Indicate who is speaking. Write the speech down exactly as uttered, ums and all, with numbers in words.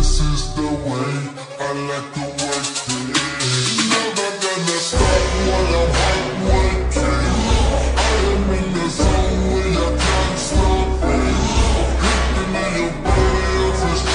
Speaker 1: this is the way I like to work it. Never gonna stop when I'm hot working. I am in the zone where you can't stop it. Hitting in your body every